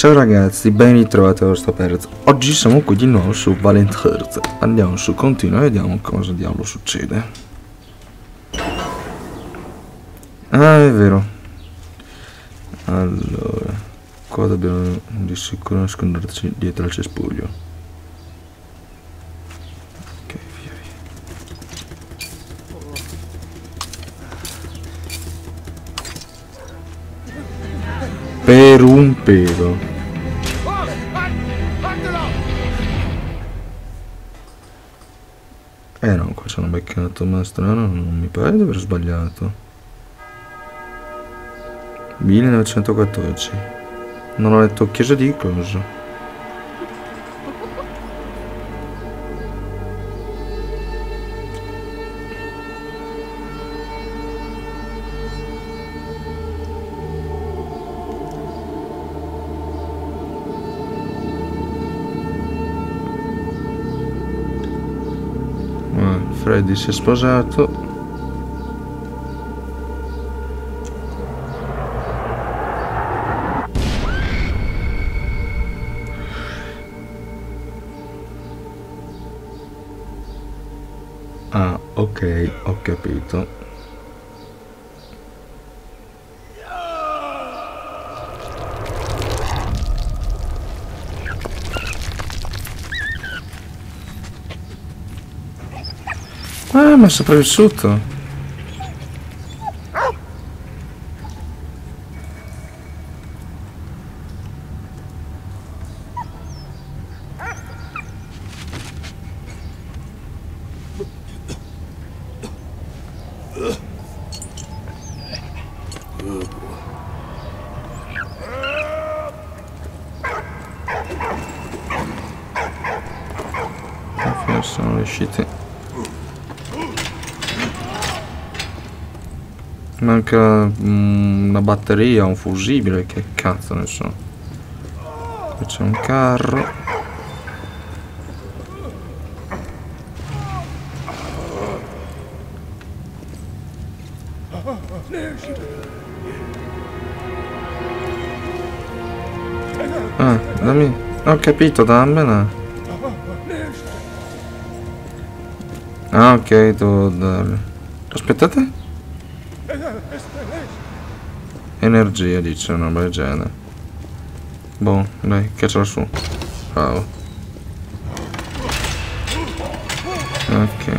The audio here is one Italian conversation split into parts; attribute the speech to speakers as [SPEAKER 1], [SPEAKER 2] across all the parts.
[SPEAKER 1] Ciao ragazzi, ben ritrovati a questo Perez. Oggi siamo qui di nuovo su Valiant Hearts. Andiamo su continua e vediamo cosa diavolo succede. Ah, è vero. Allora, qua dobbiamo di sicuro nasconderci dietro al cespuglio. Ok, via via. Per un pelo. No, qua ci hanno beccato, ma strano, non mi pare di aver sbagliato. 1914. Non ho letto chiesa di cosa. Freddy si è sposato. Ah, ok, ho capito. Ah, ma è sopravvissuto. Forse sono riusciti. Manca una batteria, un fusibile, che cazzo ne so. Qui c'è un carro. Ah, dammi. Ho capito, dammela. Ah, ok, devo darle. Aspettate. Energia, dice una roba del genere. Boh, dai, cacciala su. Bravo. Ok.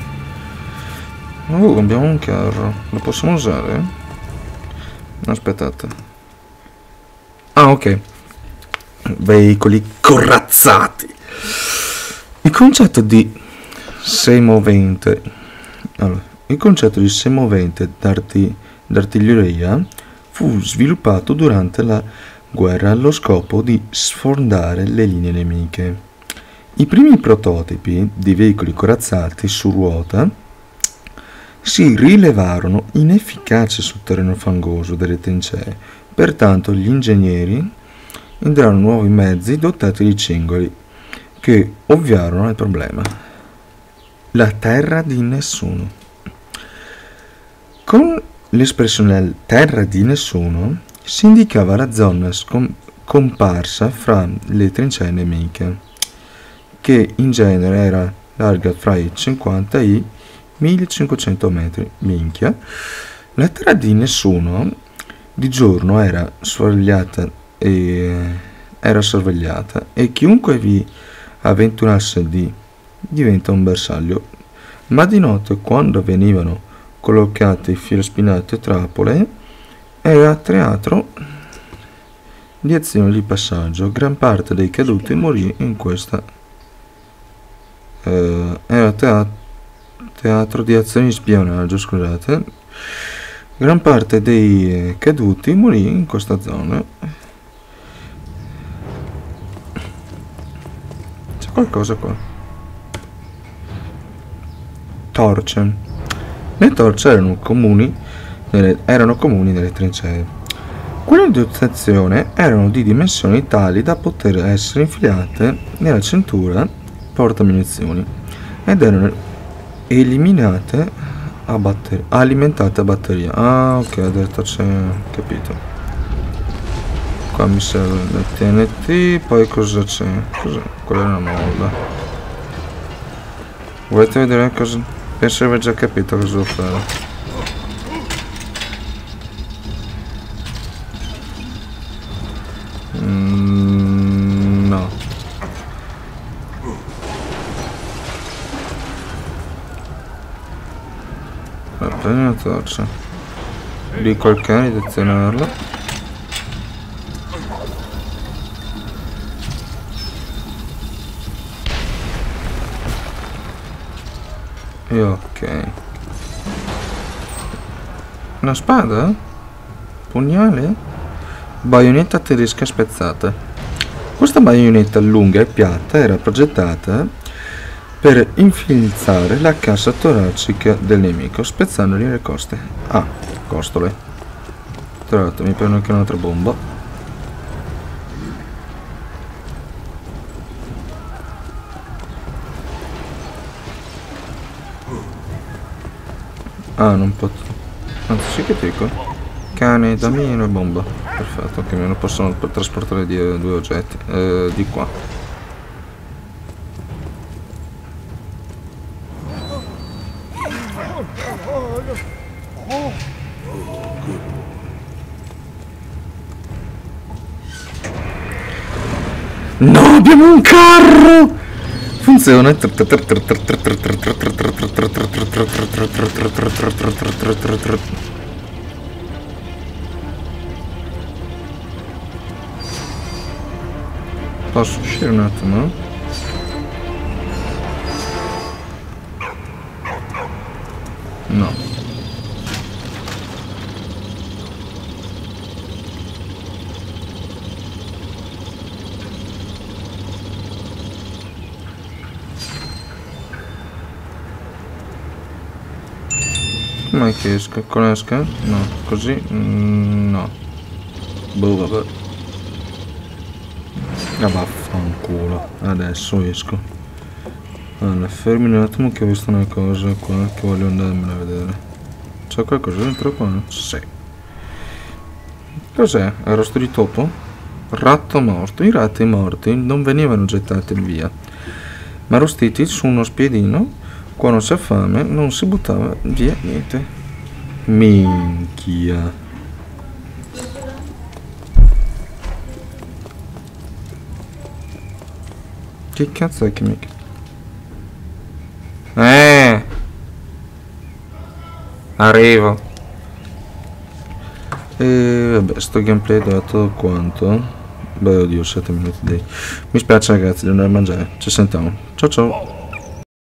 [SPEAKER 1] Abbiamo un carro. Lo possiamo usare? Aspettate. Ah, ok. Veicoli corazzati. Il concetto di semovente. Allora, il concetto di semovente d'artiglieria fu sviluppato durante la guerra allo scopo di sfondare le linee nemiche. I primi prototipi di veicoli corazzati su ruota si rilevarono inefficaci sul terreno fangoso delle trincee, pertanto gli ingegneri idearono nuovi mezzi dotati di cingoli che ovviarono al problema. La terra di nessuno. Con l'espressione terra di nessuno si indicava la zona comparsa fra le trincee nemiche, che in genere era larga fra i 50 e i 1500 metri. La terra di nessuno di giorno era sorvegliata e chiunque vi avventurasse diventa un bersaglio, ma di notte, quando venivano collocate filo spinato e trappole, era teatro di azioni di passaggio. Gran parte dei caduti morì in questa era teatro di azioni di spionaggio, scusate. Gran parte dei caduti morì in questa zona. C'è qualcosa qua. Torce. Le torce erano comuni nelle trincee. Quelle di dotazione erano di dimensioni tali da poter essere infilate nella cintura portamunizioni ed erano eliminate alimentate a batteria. Ah, ok, adesso c'è, capito. Qua mi serve la TNT, poi cosa c'è? Cos'è? Quella è una molla. Volete vedere cosa? Penso di aver già capito cosa devo fare. No. Prendi una torcia. Dico al cane di azionarla. E ok. Una spada? Pugnale? Baionetta tedesca spezzata. Questa baionetta lunga e piatta era progettata per infilzare la cassa toracica del nemico, spezzandogli le coste. Ah, costole. Tra l'altro mi prendo anche un'altra bomba. Ah, non posso. Anzi, sì che dico. Cane, dammi una bomba. Perfetto, che almeno possono trasportare due oggetti. Di qua. No, abbiamo un carro! Funziona. Posso uscire un attimo? No. Com'è che esco? Con esca? No, così? No. Boh, vabbè. Ah, vaffanculo. Adesso esco. Allora, fermi un attimo che ho visto una cosa qua che voglio andarmela a vedere. C'è qualcosa dentro qua? Sì. Cos'è? Arrosto di topo? Ratto morto. I ratti morti non venivano gettati via, ma arrostiti su uno spiedino. Quando si ha fame non si buttava via niente. Minchia. Che cazzo è che mi... Arrivo. E vabbè, sto gameplay è dato quanto? Beh, oddio, 7 minuti dei... Mi spiace ragazzi, devo andare a mangiare. Ci sentiamo. Ciao ciao.